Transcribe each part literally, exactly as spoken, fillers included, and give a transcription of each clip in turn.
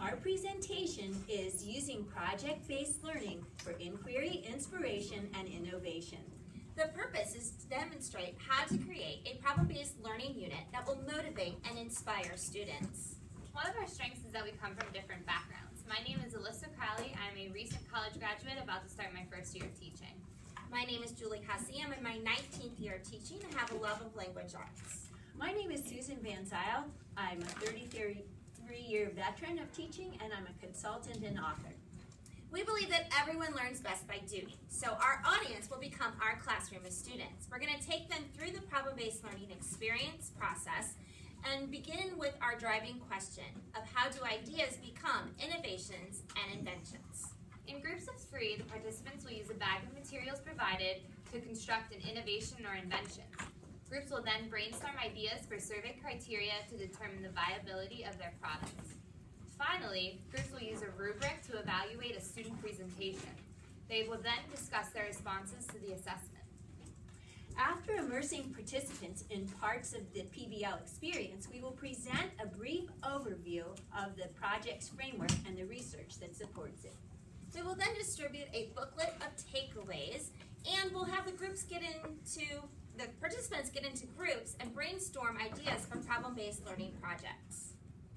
Our presentation is using project-based learning for inquiry, inspiration, and innovation. The purpose is to demonstrate how to create a problem-based learning unit that will motivate and inspire students. One of our strengths is that we come from different backgrounds. My name is Alyssa Crowley. I'm a recent college graduate about to start my first year of teaching. My name is Julie Cassie. I'm in my nineteenth year of teaching and have a love of language arts. My name is Susan Van Zyl. I'm a thirty-three year veteran of teaching, and I'm a consultant and author. We believe that everyone learns best by doing, so our audience will become our classroom of students. We're going to take them through the problem-based learning experience process and begin with our driving question of how do ideas become innovations and inventions. In groups of three, the participants will use a bag of materials provided to construct an innovation or invention. Groups will then brainstorm ideas for survey criteria to determine the viability of their products. Finally, groups will use a rubric to evaluate a student presentation. They will then discuss their responses to the assessment. After immersing participants in parts of the P B L experience, we will present a brief overview of the project's framework and the research that supports it. We will then distribute a booklet of takeaways, and we'll have the groups get into, the participants get into groups and brainstorm ideas for problem-based learning projects.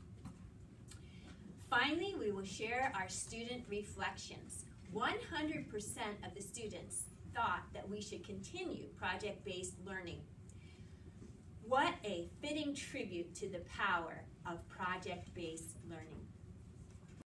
Finally, we will share our student reflections. one hundred percent of the students thought that we should continue project-based learning. What a fitting tribute to the power of project-based learning.